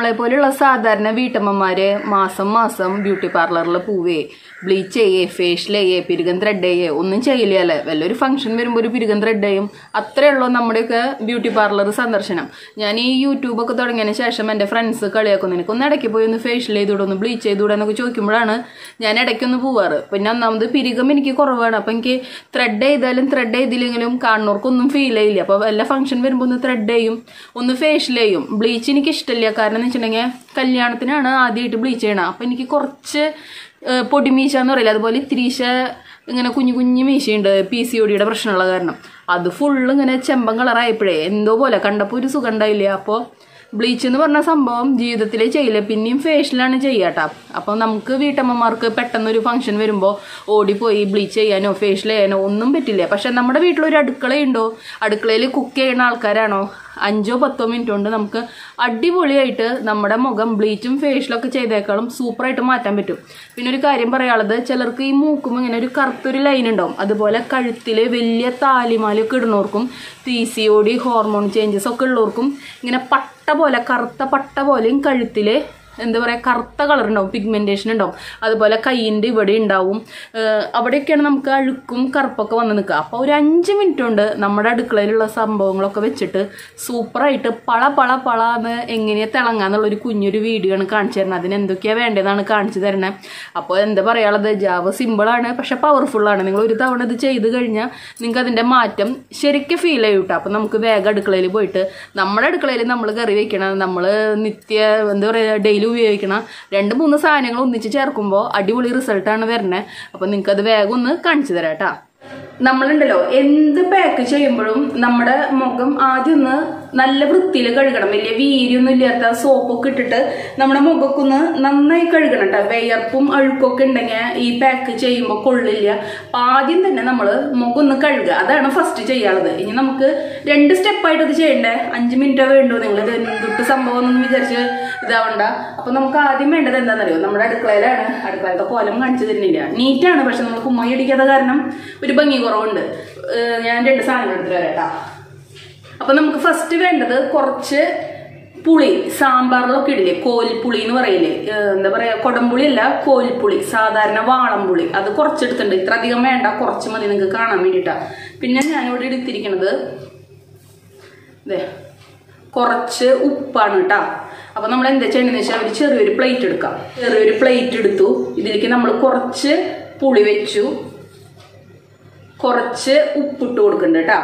നമ്മളെ പോലെയുള്ള സാധാരണ വീട്ടമ്മമാര് മാസം മാസം ബ്യൂട്ടി പാർലറിൽ പോവേ ബ്ലീച്ച് ചെയ്യേ ഫേഷ്യൽ ചെയ്യേ പിരുകൻ ത്രെഡ് ചെയ്യേ ഒന്നും ചെയ്യില്ലല്ലേ. വല്ലൊരു ഫംഗ്ഷൻ വരുമ്പോൾ ഒരു പിരുകൻ ത്രെഡ് ചെയ്യും, അത്രേ ഉള്ളൂ നമ്മുടെയൊക്കെ ബ്യൂട്ടി പാർലർ സന്ദർശനം. ഞാൻ ഈ യൂട്യൂബൊക്കെ തുടങ്ങിയതിന് ശേഷം എൻ്റെ ഫ്രണ്ട്സ് കളിയാക്കുന്നു, എനിക്കൊന്ന് ഇടയ്ക്ക് പോയി ഒന്ന് ഫേഷ്യൽ ചെയ്തുകൂടെ, ഒന്ന് ബ്ലീച്ച് ചെയ്തുകൂടെ എന്നൊക്കെ ചോദിക്കുമ്പോഴാണ് ഞാൻ ഇടയ്ക്കൊന്ന് പോവാറ്. പിന്നെ ഒന്നാമത് പിരികം എനിക്ക് കുറവാണ്, അപ്പം എനിക്ക് ത്രെഡ് ചെയ്താലും ത്രെഡ് ചെയ്തില്ലെങ്കിലും കാണുന്നവർക്കൊന്നും ഫീൽ ചെയ്യില്ല. അപ്പോൾ എല്ലാ ഫംഗ്ഷൻ വരുമ്പോൾ ഒന്ന് ത്രെഡ് ചെയ്യും, ഒന്ന് ഫേഷ്യൽ ചെയ്യും. ബ്ലീച്ച് എനിക്ക് ഇഷ്ടമില്ല, കാരണം എന്ന് വെച്ചിട്ടുണ്ടെങ്കിൽ കല്യാണത്തിനാണ് ആദ്യമായിട്ട് ബ്ലീച്ച് ചെയ്യണം. അപ്പം എനിക്ക് കുറച്ച് പൊടിമീശ എന്ന് പറയില്ല, അതുപോലെ ഇത്തിരീശ ഇങ്ങനെ കുഞ്ഞു കുഞ്ഞു മീശയുണ്ട് PCOD പ്രശ്നമുള്ള കാരണം. അത് ഫുള്ള് ഇങ്ങനെ ചെമ്പൻ കളറായപ്പോഴേ എന്തോ പോലെ കണ്ടപ്പോൾ ഒരു സുഖം ഉണ്ടായില്ല. അപ്പോൾ ബ്ലീച്ച് എന്ന് പറഞ്ഞ സംഭവം ജീവിതത്തിലേ ചെയ്യില്ല, പിന്നെയും ഫേഷ്യലാണ് ചെയ്യാട്ടോ. അപ്പോൾ നമുക്ക് വീട്ടമ്മമാർക്ക് പെട്ടെന്നൊരു ഫംഗ്ഷൻ വരുമ്പോൾ ഓടിപ്പോയി ബ്ലീച്ച് ചെയ്യാനോ ഫേഷ്യൽ ചെയ്യാനോ ഒന്നും പറ്റില്ല. പക്ഷെ നമ്മുടെ വീട്ടിലൊരു അടുക്കളയുണ്ടോ, അടുക്കളയിൽ കുക്ക് ചെയ്യുന്ന ആൾക്കാരാണോ, 5-10 മിനിറ്റ് കൊണ്ട് നമുക്ക് അടിപൊളിയായിട്ട് നമ്മുടെ മുഖം ബ്ലീച്ചും ഫേഷ്യലൊക്കെ ചെയ്തേക്കാളും സൂപ്പറായിട്ട് മാറ്റാൻ പറ്റും. പിന്നെ ഒരു കാര്യം പറയാനുള്ളത്, ചിലർക്ക് ഈ മൂക്കുമ്പോൾ ഇങ്ങനെ ഒരു കറുത്തൊരു ലൈൻ ഉണ്ടാവും. അതുപോലെ കഴുത്തിൽ വലിയ താലിമാലൊക്കെ ഇടുന്നവർക്കും PCOD ഹോർമോൺ ചേഞ്ചസ് ഒക്കെ ഉള്ളവർക്കും ഇങ്ങനെ പട്ട പോലെ കറുത്ത പട്ട പോലെയും കഴുത്തിൽ എന്താ പറയുക കറുത്ത കളർ ഉണ്ടാവും, പിഗ്മെൻറ്റേഷൻ ഉണ്ടാവും. അതുപോലെ കൈയിൻ്റെ ഇവിടെ ഉണ്ടാവും. അവിടെയൊക്കെയാണ് നമുക്ക് അഴുക്കും കറുപ്പൊക്കെ വന്ന് നിൽക്കുക. അപ്പോൾ ഒരു 5 മിനിറ്റ് കൊണ്ട് നമ്മുടെ അടുക്കളയിലുള്ള സംഭവങ്ങളൊക്കെ വെച്ചിട്ട് സൂപ്പറായിട്ട് പള എന്ന് എങ്ങനെയാണ് തിളങ്ങാന്നുള്ളൊരു കുഞ്ഞൊരു വീഡിയോ ആണ് കാണിച്ചു തരുന്നത്. അതിന് എന്തൊക്കെയാണ് വേണ്ടതെന്നാണ് കാണിച്ചു തരണേ. അപ്പോൾ എന്താ പറയാനുള്ളത്, ജാവ സിമ്പിളാണ് പക്ഷെ പവർഫുള്ളാണ്. നിങ്ങൾ ഒരു തവണ ഇത് ചെയ്ത് കഴിഞ്ഞാൽ നിങ്ങൾക്ക് അതിൻ്റെ മാറ്റം ശരിക്കും ഫീൽ ചെയ്യും കേട്ടോ. അപ്പോൾ നമുക്ക് വേഗം അടുക്കളയിൽ പോയിട്ട് നമ്മുടെ അടുക്കളയിൽ നമ്മൾ കറി വെക്കണം, നമ്മൾ നിത്യ എന്താ പറയുക ഡെയിലി ഉപയോഗിക്കണം 2-3 സാധനങ്ങൾ ഒന്നിച്ച് ചേർക്കുമ്പോൾ അടിപൊളി റിസൾട്ടാണ് വരുന്നത്. അപ്പോൾ നിങ്ങൾക്കത് വേഗം ഒന്ന് കാണിച്ചു തരാം കേട്ടോ. നമ്മളുണ്ടല്ലോ എന്ത് പാക്ക് ചെയ്യുമ്പോഴും നമ്മുടെ മുഖം ആദ്യം ഒന്ന് നല്ല വൃത്തിയിൽ കഴുകണം. വലിയ വീര്യൊന്നും ഇല്ലാത്ത സോപ്പൊക്കെ ഇട്ടിട്ട് നമ്മുടെ മുഖമൊക്കെ ഒന്ന് നന്നായി കഴുകണം കേട്ടോ. വിയർപ്പും അഴുക്കൊക്കെ ഉണ്ടെങ്കിൽ ഈ പാക്ക് ചെയ്യുമ്പോൾ കൊള്ളില്ല. അപ്പം ആദ്യം തന്നെ നമ്മൾ മുഖം ഒന്ന് കഴുകുക, അതാണ് ഫസ്റ്റ് ചെയ്യാനുള്ളത്. ഇനി നമുക്ക് 2 സ്റ്റെപ്പായിട്ട് ഇത് ചെയ്യണ്ടേ. 5 മിനിറ്റോ വേണ്ടോ, നിങ്ങൾ ഇത് എന്തൊട്ട് സംഭവം എന്നൊന്നും വിചാരിച്ച് ഇതാവണ്ട. അപ്പം നമുക്ക് ആദ്യം വേണ്ടത് എന്താണെന്നറിയോ, നമ്മുടെ അടുക്കളയിലാണ്. അടുക്കളത്തെ കോലം കാണിച്ചു തരുന്നില്ല, നീറ്റാണ് പക്ഷെ നമ്മൾ കുമ്മായി അടിക്കാത്ത കാരണം ഒരു ഭംഗി കുറവുണ്ട്. ഞാൻ 2 സാധനങ്ങൾ എടുത്തിട്ട് വരാം കേട്ടോ. അപ്പൊ നമുക്ക് ഫസ്റ്റ് വേണ്ടത് കുറച്ച് പുളി, സാമ്പാറിലൊക്കെ ഇടില്ലേ കോൽപ്പുളി എന്ന് പറയില്ലേ, എന്താ പറയാ കൊടംപുളി അല്ല കോൽപ്പുളി, സാധാരണ വാളംപുളി. അത് കുറച്ചെടുത്തിട്ടുണ്ട്, ഇത്ര അധികം വേണ്ട, കുറച്ച് മതി നിങ്ങൾക്ക് കാണാൻ വേണ്ടിയിട്ടാ. പിന്നെ ഞാനിവിടെ എടുത്തിരിക്കുന്നത് കുറച്ച് ഉപ്പാണ് കേട്ടോ. അപ്പൊ നമ്മൾ എന്താ ചെയ്യണമെന്ന് വെച്ചാൽ ഒരു ചെറിയൊരു പ്ലേറ്റ് എടുക്കാം. ചെറിയൊരു പ്ലേറ്റ് എടുത്തു, ഇതിലേക്ക് നമ്മൾ കുറച്ച് പുളി വെച്ചു, കുറച്ച് ഉപ്പിട്ട് കൊടുക്കുന്നുണ്ട് കേട്ടോ.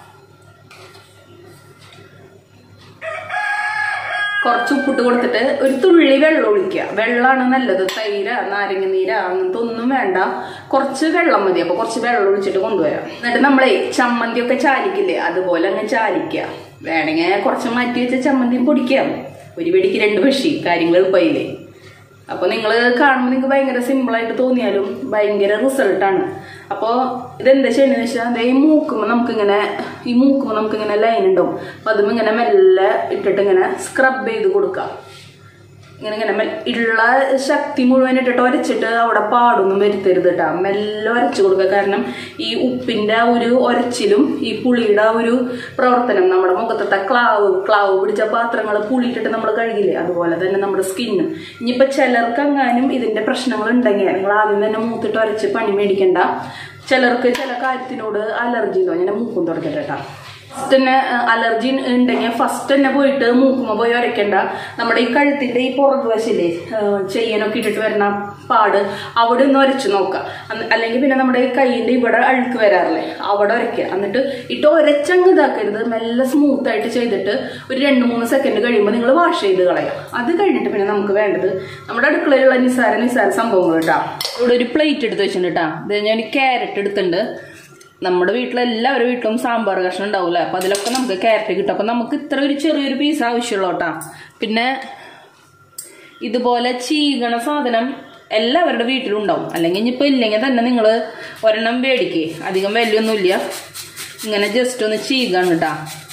കുറച്ച് ഉപ്പിട്ട് കൊടുത്തിട്ട് ഒരു തുള്ളി വെള്ളം ഒഴിക്കുക. വെള്ളമാണ് നല്ലത്, തൈര നാരങ്ങ നീര അങ്ങനത്തെ ഒന്നും വേണ്ട, കുറച്ച് വെള്ളം മതി. അപ്പൊ കുറച്ച് വെള്ളം ഒഴിച്ചിട്ട് കൊണ്ടുവരാം. എന്നിട്ട് നമ്മളെ ചമ്മന്തി ഒക്കെ ചാലിക്കില്ലേ, അതുപോലെ അങ്ങ് ചാലിക്കുക. വേണമെങ്കിൽ കുറച്ച് മാറ്റി വെച്ച ചമ്മന്തിയും പൊടിക്കാം. ഒരു വെടിക്ക് 2 പക്ഷി, കാര്യങ്ങൾ എളുപ്പമായില്ലേ. അപ്പൊ നിങ്ങൾ കാണുമ്പോൾ നിങ്ങൾക്ക് ഭയങ്കര സിമ്പിളായിട്ട് തോന്നിയാലും ഭയങ്കര റിസൾട്ടാണ്. അപ്പോൾ ഇതെന്താ ചെയ്യണമെന്ന് വെച്ചാൽ ഈ മൂക്കുമ്പോൾ നമുക്കിങ്ങനെ ലൈൻ ഉണ്ടാവും. അപ്പം അതും ഇങ്ങനെ മെല്ലെ ഇട്ടിട്ട് ഇങ്ങനെ സ്ക്രബ് ചെയ്ത് കൊടുക്കാം. ഇങ്ങനെ ഉള്ള ശക്തി മുഴുവൻ ഇട്ടിട്ട് ഒരച്ചിട്ട് അവിടെ പാടൊന്നും വരുത്തരുത് കേട്ടോ. മെല്ലെ ഒരച്ചു കൊടുക്കുക. കാരണം ഈ ഉപ്പിൻ്റെ ഒരു ഒരച്ചിലും ഈ പുളിയുടെ ഒരു പ്രവർത്തനം നമ്മുടെ മുഖത്തെ ക്ലാവ് പിടിച്ച പാത്രങ്ങൾ പുളിയിട്ടിട്ട് നമ്മൾ കഴുകില്ലേ, അതുപോലെ തന്നെ നമ്മുടെ സ്കിന്നും. ഇനിയിപ്പോൾ ചിലർക്ക് എങ്ങാനും ഇതിൻ്റെ പ്രശ്നങ്ങൾ ഉണ്ടെങ്കിൽ നിങ്ങൾ ആദ്യം തന്നെ മൂത്തിട്ട് ഒരച്ച് പണി മേടിക്കണ്ട. ചിലർക്ക് ചില കാര്യത്തിനോട് അലർജി ഉണ്ടോ, ഞാൻ മൂക്കും തുറക്കട്ടെ കേട്ടോ. ഫസ്റ്റ് തന്നെ അലർജി ഉണ്ടെങ്കിൽ ഫസ്റ്റ് തന്നെ പോയിട്ട് മൂക്കുമ്പോൾ പോയി ഉരയ്ക്കണ്ട. നമ്മുടെ ഈ കഴുത്തിൻ്റെ ഈ പുറകു വശില്ലേ ചെയ്യാനൊക്കെ ഇട്ടിട്ട് വരുന്ന പാട്, അവിടെ ഒന്ന് ഉരച്ച് നോക്കുക. അല്ലെങ്കിൽ പിന്നെ നമ്മുടെ ഈ കൈയിൻ്റെ ഇവിടെ അഴുക്ക് വരാറില്ലേ, അവിടെ ഉരയ്ക്കുക. എന്നിട്ട് ഇട്ട് ഉരച്ചങ്ങ് ഇതാക്കരുത്, മെല്ലെ സ്മൂത്തായിട്ട് ചെയ്തിട്ട് ഒരു 2-3 സെക്കൻഡ് കഴിയുമ്പോൾ നിങ്ങൾ വാഷ് ചെയ്ത് കളയാം. അത് കഴിഞ്ഞിട്ട് പിന്നെ നമുക്ക് വേണ്ടത് നമ്മുടെ അടുക്കളയിലുള്ള നിസ്സാര സംഭവങ്ങൾ കേട്ടോ. ഇവിടെ ഒരു പ്ലേറ്റ് എടുത്ത് വെച്ചിട്ടുണ്ട് കേട്ടോ. ഇത് ഞാൻ ക്യാരറ്റ് എടുത്തിട്ടുണ്ട്. നമ്മുടെ വീട്ടിലെല്ലാവരുടെ വീട്ടിലും സാമ്പാർ കഷ്ണം ഉണ്ടാവില്ല, അപ്പം അതിലൊക്കെ നമുക്ക് ക്യാരറ്റ് കിട്ടും. അപ്പം നമുക്ക് ഇത്ര ഒരു ചെറിയൊരു പീസ് ആവശ്യമുള്ളൂ കേട്ടോ. പിന്നെ ഇതുപോലെ ചീകണ സാധനം എല്ലാവരുടെ വീട്ടിലും ഉണ്ടാവും. അല്ലെങ്കിൽ ഇനിയിപ്പോൾ ഇല്ലെങ്കിൽ തന്നെ നിങ്ങൾ ഒരെണ്ണം മേടിക്കേ, അധികം വിലയൊന്നുമില്ല. ഇങ്ങനെ ജസ്റ്റ് ഒന്ന് ചീകാണ് കേട്ടോ.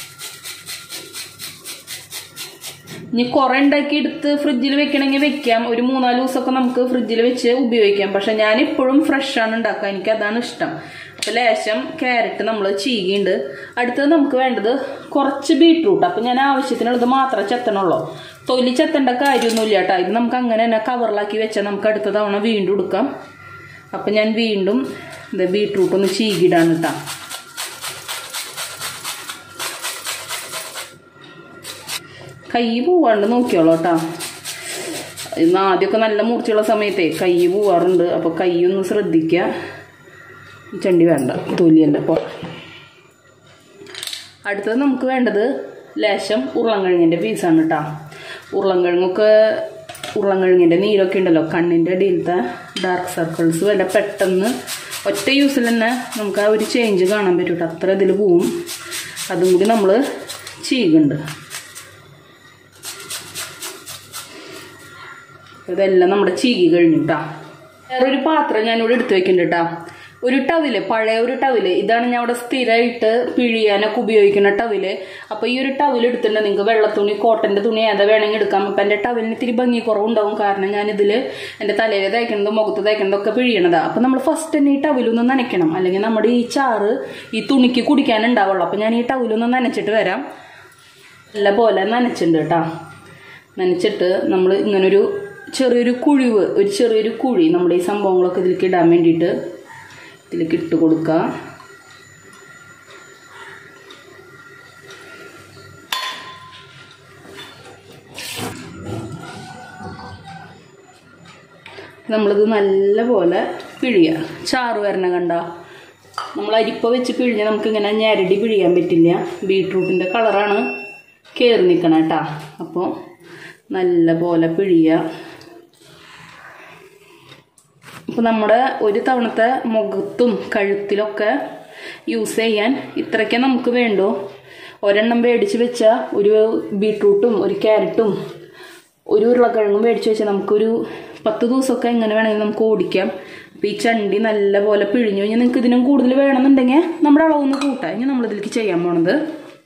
ഇനി കുറെ ഉണ്ടാക്കി എടുത്ത് ഫ്രിഡ്ജിൽ വെക്കണമെങ്കിൽ വെക്കാം. ഒരു 3-4 ദിവസമൊക്കെ നമുക്ക് ഫ്രിഡ്ജിൽ വെച്ച് ഉപയോഗിക്കാം. പക്ഷെ ഞാനിപ്പോഴും ഫ്രഷാണ് ഉണ്ടാക്കുക, എനിക്കതാണ് ഇഷ്ടം. അപ്പോൾ ലേശം ക്യാരറ്റ് നമ്മൾ ചീകിയുണ്ട്. അടുത്തത് നമുക്ക് വേണ്ടത് കുറച്ച് ബീട്രൂട്ട്. അപ്പം ഞാൻ ആവശ്യത്തിനുള്ളത് മാത്രമേ ചെത്തണുള്ളൂ, തൊലി ചെത്തേണ്ട കാര്യമൊന്നുമില്ല കേട്ടോ. ഇത് നമുക്ക് അങ്ങനെ തന്നെ കവറിലാക്കി വെച്ചാൽ നമുക്ക് അടുത്ത തവണ വീണ്ടും എടുക്കാം. അപ്പം ഞാൻ വീണ്ടും ഇത് ബീട്രൂട്ട് ഒന്ന് ചീകിയിടാണ് കേട്ടോ. കൈ പോവാണ്ട് നോക്കിയോളൂ കേട്ടോ. ഇന്ന് ആദ്യമൊക്കെ നല്ല മൂർച്ചയുള്ള സമയത്തേ കൈ പോവാറുണ്ട്. അപ്പോൾ കൈ ഒന്ന് ശ്രദ്ധിക്കുക. ചണ്ടി വേണ്ട, തൊലിയല്ല. അപ്പോൾ അടുത്തത് നമുക്ക് വേണ്ടത് ലേശം ഉരുളൻകിഴങ്ങിൻ്റെ പീസാണ് കേട്ടോ. ഉരുളൻകിഴങ്ങിൻ്റെ നീരൊക്കെ ഉണ്ടല്ലോ, കണ്ണിൻ്റെ അടിയിലത്തെ ഡാർക്ക് സർക്കിൾസ് വല്ല പെട്ടെന്ന് ഒറ്റ യൂസിൽ തന്നെ നമുക്ക് ആ ഒരു ചേഞ്ച് കാണാൻ പറ്റും കേട്ടോ. അത്ര ഇതിൽ പോവും. അതും കൂടി നമ്മൾ ചീകുന്നുണ്ട്. ഇതെല്ലാം നമ്മുടെ ചീകി കഴിഞ്ഞു കേട്ടോ. വേറൊരു പാത്രം ഞാനിവിടെ എടുത്തു വെക്കുന്നുണ്ട് കേട്ടോ. ഒരു ടവില്, പഴയ ഒരു ടവില്, ഇതാണ് ഞാൻ അവിടെ സ്ഥിരമായിട്ട് പിഴിയാനൊക്കെ ഉപയോഗിക്കുന്ന ടവില്. അപ്പോൾ ഈ ഒരു ടവിൽ എടുത്തിട്ടുണ്ട്. നിങ്ങൾക്ക് വെള്ളത്തുണി, കോട്ടൻ്റെ തുണി ഏതാ വേണമെങ്കിൽ എടുക്കാം. അപ്പം എൻ്റെ ടവിലിന് ഇത്തിരി ഭംഗി കുറവുണ്ടാവും, കാരണം ഞാനിതിൽ എൻ്റെ തലയിൽ തയ്ക്കണതും മുഖത്ത് തയ്ക്കണതൊക്കെ പിഴിയണതാണ്. അപ്പം നമ്മൾ ഫസ്റ്റ് തന്നെ ഈ ടവിലൊന്ന് നനയ്ക്കണം, അല്ലെങ്കിൽ നമ്മുടെ ഈ ചാറ് ഈ തുണിക്ക് കുടിക്കാനുണ്ടാവുള്ളൂ. അപ്പം ഞാൻ ഈ ടവിലൊന്ന് നനച്ചിട്ട് വരാം. നല്ല പോലെ നനച്ചിട്ടുണ്ട് കേട്ടോ. നനച്ചിട്ട് നമ്മൾ ഇങ്ങനൊരു ചെറിയൊരു കുഴി നമ്മുടെ ഈ സംഭവങ്ങളൊക്കെ ഇതിലേക്ക് ഇടാൻ വേണ്ടിയിട്ട് ഇതിലേക്ക് ഇട്ട് കൊടുക്കുക. നമ്മളിത് നല്ലപോലെ പിഴിയുക. ചാറ് വരണ കണ്ട, നമ്മൾ അരിപ്പ വെച്ച് പിഴിഞ്ഞാൽ നമുക്കിങ്ങനെ ഞെരടി പിഴിയാൻ പറ്റില്ല. ബീട്രൂട്ടിൻ്റെ കളറാണ് കയറി നിൽക്കണം കേട്ടോ. അപ്പോൾ നല്ല പോലെ പിഴിയുക. അപ്പോൾ നമ്മുടെ ഒരു തവണത്തെ മുഖത്തും കഴുത്തിലൊക്കെ യൂസ് ചെയ്യാൻ ഇത്രയ്ക്കേ നമുക്ക് വേണ്ടൂ. ഒരെണ്ണം മേടിച്ച് വെച്ചാൽ ഒരു ബീട്രൂട്ടും ഒരു ക്യാരറ്റും ഒരു ഉരുളക്കിഴങ്ങും മേടിച്ച് വെച്ചാൽ നമുക്കൊരു 10 ദിവസമൊക്കെ എങ്ങനെ വേണമെങ്കിൽ നമുക്ക് ഓടിക്കാം. അപ്പോൾ ഈ ചണ്ടി നല്ല പോലെ പിഴിഞ്ഞു കഴിഞ്ഞാൽ നിങ്ങൾക്ക് ഇതിനും കൂടുതൽ വേണമെന്നുണ്ടെങ്കിൽ നമ്മുടെ അളവൊന്ന് കൂട്ടാം. ഇനി നമ്മളിതിലേക്ക് ചെയ്യാൻ പോണത്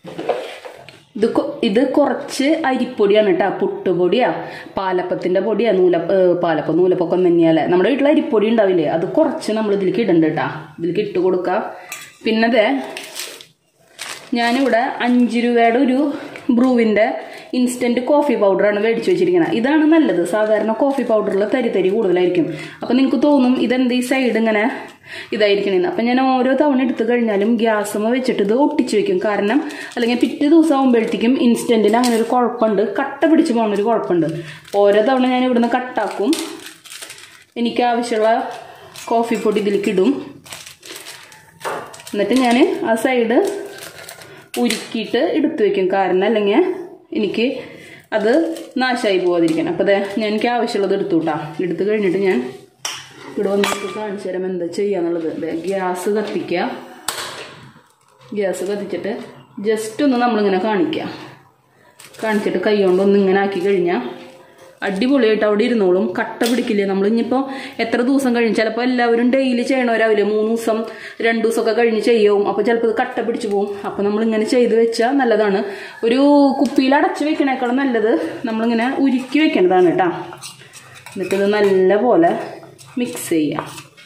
ഇത് കുറച്ച് അരിപ്പൊടിയാണ് കേട്ടോ. പുട്ടുപൊടിയാ, പാലപ്പത്തിൻ്റെ പൊടിയാ, നൂലപ്പൊക്കെ തന്നെയല്ലേ. നമ്മുടെ വീട്ടിൽ അരിപ്പൊടി ഉണ്ടാവില്ലേ, അത് കുറച്ച് നമ്മൾ ഇതിലേക്ക് ഇടണ്ട കേട്ടോ. ഇതിലേക്ക് ഇട്ട് കൊടുക്കാം. പിന്നെ ഞാനിവിടെ 5 രൂപയുടെ ഒരു ബ്രൂവിൻ്റെ ഇൻസ്റ്റൻറ്റ് കോഫി പൗഡറാണ് മേടിച്ച് വെച്ചിരിക്കുന്നത്. ഇതാണ് നല്ലത്. സാധാരണ കോഫി പൗഡറിൽ തരി കൂടുതലായിരിക്കും. അപ്പം നിങ്ങൾക്ക് തോന്നും ഇതെന്ത് ഈ സൈഡ് ഇങ്ങനെ ഇതായിരിക്കണേന്ന്. അപ്പം ഞാൻ ഓരോ തവണ എടുത്തു കഴിഞ്ഞാലും ഗ്യാസുമ്മ വെച്ചിട്ട് ഇത് ഒട്ടിച്ച് വെക്കും. കാരണം അല്ലെങ്കിൽ പിറ്റേ ദിവസം ആകുമ്പോഴത്തേക്കും ഇൻസ്റ്റൻറ്റിന് അങ്ങനെ ഒരു കുഴപ്പമുണ്ട്, കട്ട പിടിച്ച് പോകുന്നൊരു കുഴപ്പമുണ്ട്. ഓരോ തവണ ഞാൻ ഇവിടുന്ന് കട്ടാക്കും. എനിക്ക് ആവശ്യമുള്ള കോഫി പൊടി ഇതിലേക്ക് ഇടും. എന്നിട്ട് ഞാൻ ആ സൈഡ് ഉരുക്കിയിട്ട് എടുത്തു വെക്കും. കാരണം അല്ലെങ്കിൽ എനിക്ക് അത് നാശമായി പോകാതിരിക്കാൻ. അപ്പോൾ ഞാൻ എനിക്ക് ആവശ്യമുള്ളത് എടുത്തു കേട്ടോ. എടുത്തു കഴിഞ്ഞിട്ട് ഞാൻ ഇവിടെ വന്നിട്ട് കാണിച്ചു തരാം എന്താ ചെയ്യാന്നുള്ളത്. ഗ്യാസ് കത്തിക്കുക. ഗ്യാസ് കത്തിച്ചിട്ട് ജസ്റ്റ് ഒന്ന് നമ്മളിങ്ങനെ കാണിച്ചിട്ട് കൈ കൊണ്ടൊന്ന് ഇങ്ങനെ ആക്കി കഴിഞ്ഞാൽ അടിപൊളിയായിട്ട് അവിടെ ഇരുന്നോളും. കട്ട പിടിക്കില്ലേ. നമ്മൾ ഇനിയിപ്പോൾ എത്ര ദിവസം കഴിഞ്ഞ്, ചിലപ്പോൾ എല്ലാവരും ഡെയിലി ചെയ്യണവരാവില്ലേ, 3 ദിവസം 2 ദിവസമൊക്കെ കഴിഞ്ഞ് ചെയ്യും. അപ്പോൾ ചിലപ്പോൾ ഇത് കട്ട പിടിച്ച് പോകും. അപ്പോൾ നമ്മളിങ്ങനെ ചെയ്ത് വെച്ചാൽ നല്ലതാണ്. ഒരു കുപ്പിയിൽ അടച്ച് വെക്കണേക്കാളും നല്ലത് നമ്മളിങ്ങനെ ഉരുക്കി വെക്കണതാണ് കേട്ടോ. എന്നിട്ടിത് നല്ല പോലെ മിക്സ് ചെയ്യാം.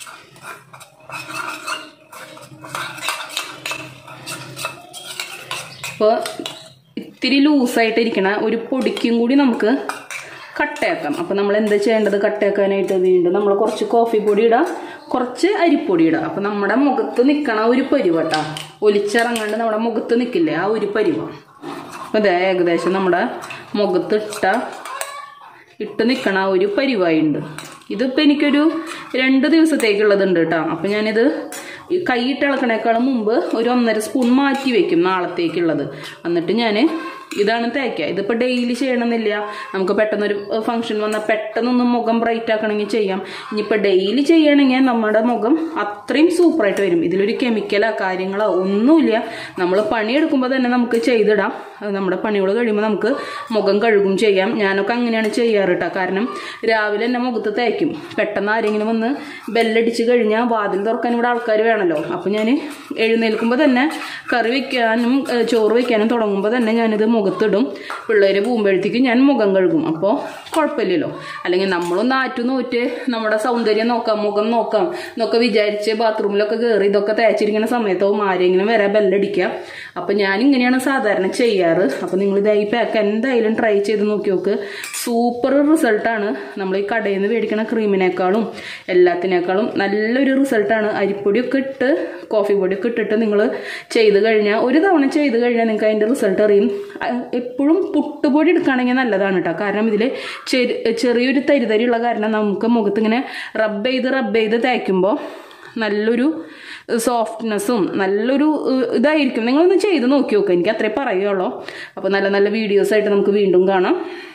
അപ്പോൾ ഇത്തിരി ലൂസായിട്ടിരിക്കണ ഒരു പൊടിക്കും കൂടി നമുക്ക് കട്ടയാക്കാം. അപ്പോൾ നമ്മൾ എന്താ ചെയ്യേണ്ടത്, കട്ടയാക്കാനായിട്ട് വീണ്ടും നമ്മൾ കുറച്ച് കോഫി പൊടി ഇടാം, കുറച്ച് അരിപ്പൊടി ഇടാം. അപ്പോൾ നമ്മുടെ മുഖത്ത് നിൽക്കണ ഒരു പരിവട്ടാ, ഒലിച്ചിറങ്ങാണ്ട് നമ്മുടെ മുഖത്ത് നിൽക്കില്ലേ, ആ ഒരു പരിവാണ്. അപ്പോൾ ഇതേ ഏകദേശം നമ്മുടെ മുഖത്ത് ഇട്ട് നിൽക്കണ ഒരു പരിവായുണ്ട്. ഇതിപ്പോൾ എനിക്കൊരു 2 ദിവസത്തേക്കുള്ളതുണ്ട് കേട്ടോ. അപ്പം ഞാനിത് കൈയിട്ട് ഇളക്കണേക്കാളും മുമ്പ് ഒരു 1.5 സ്പൂൺ മാറ്റി വെക്കും നാളത്തേക്കുള്ളത്. എന്നിട്ട് ഞാൻ ഇതാണ് തേക്കുക. ഇതിപ്പോൾ ഡെയിലി ചെയ്യണമെന്നില്ല. നമുക്ക് പെട്ടെന്നൊരു ഫംഗ്ഷൻ വന്നാൽ പെട്ടെന്നൊന്നും മുഖം ബ്രൈറ്റ് ആക്കണമെങ്കിൽ ചെയ്യാം. ഇനിയിപ്പോൾ ഡെയിലി ചെയ്യണമെങ്കിൽ നമ്മുടെ മുഖം അത്രയും സൂപ്പറായിട്ട് വരും. ഇതിലൊരു കെമിക്കലോ കാര്യങ്ങളോ ഒന്നുമില്ല. നമ്മൾ പണിയെടുക്കുമ്പോൾ തന്നെ നമുക്ക് ചെയ്തിടാം. നമ്മുടെ പണികൾ കഴിയുമ്പോൾ നമുക്ക് മുഖം കഴുകും ചെയ്യാം. ഞാനൊക്കെ അങ്ങനെയാണ് ചെയ്യാറ് കേട്ടോ. കാരണം രാവിലെ തന്നെ മുഖത്ത് തേക്കും. പെട്ടെന്ന് ആരെങ്കിലും വന്ന് ബെല്ലടിച്ച് കഴിഞ്ഞാൽ വാതിൽ തുറക്കാൻ ഇവിടെ ആൾക്കാർ വേണമല്ലോ. അപ്പോൾ ഞാൻ എഴുന്നേൽക്കുമ്പോൾ തന്നെ കറി വയ്ക്കാനും ചോറ് വയ്ക്കാനും തുടങ്ങുമ്പോൾ തന്നെ ഞാനിത് മുഖത്തിടും. പിള്ളേർ പോകുമ്പോഴത്തേക്ക് ഞാൻ മുഖം കഴുകും. അപ്പോൾ കുഴപ്പമില്ലല്ലോ. അല്ലെങ്കിൽ നമ്മളൊന്ന് നോറ്റ് നമ്മുടെ സൗന്ദര്യം നോക്കാം, മുഖം നോക്കാം എന്നൊക്കെ വിചാരിച്ച് ബാത്റൂമിലൊക്കെ കയറി ഇതൊക്കെ തേച്ചിരിക്കുന്ന സമയത്താവും ആരെങ്കിലും വരെ ബെല്ലടിക്കുക. അപ്പം ഞാനിങ്ങനെയാണ് സാധാരണ ചെയ്യാറ്. അപ്പം നിങ്ങൾ ഈ പാക്ക് എന്തായാലും ട്രൈ ചെയ്ത് നോക്കി നോക്ക്. സൂപ്പർ റിസൾട്ടാണ്. നമ്മൾ ഈ കടയിൽ നിന്ന് മേടിക്കുന്ന ക്രീമിനേക്കാളും എല്ലാത്തിനേക്കാളും നല്ലൊരു റിസൾട്ടാണ്. അരിപ്പൊടിയൊക്കെ ഇട്ട് കോഫി പൊടിയൊക്കെ ഇട്ടിട്ട് നിങ്ങൾ ചെയ്ത് കഴിഞ്ഞാൽ, ഒരു തവണ ചെയ്ത് കഴിഞ്ഞാൽ നിങ്ങൾക്ക് അതിൻ്റെ റിസൾട്ട് അറിയും. എപ്പോഴും പുട്ടുപൊടി എടുക്കുകയാണെങ്കിൽ നല്ലതാണ് കേട്ടോ. കാരണം ഇതിൽ ചെറിയൊരു തരിതരിയുള്ള കാരണം നമുക്ക് മുഖത്തിങ്ങനെ റബ്ബ് ചെയ്ത് തേക്കുമ്പോൾ നല്ലൊരു സോഫ്റ്റ്നെസ്സും നല്ലൊരു ഇതായിരിക്കും. നിങ്ങളൊന്ന് ചെയ്ത് നോക്കി നോക്കുക. എനിക്ക് അത്രേ പറയുള്ളൂ. അപ്പോൾ നല്ല നല്ല വീഡിയോസായിട്ട് നമുക്ക് വീണ്ടും കാണാം.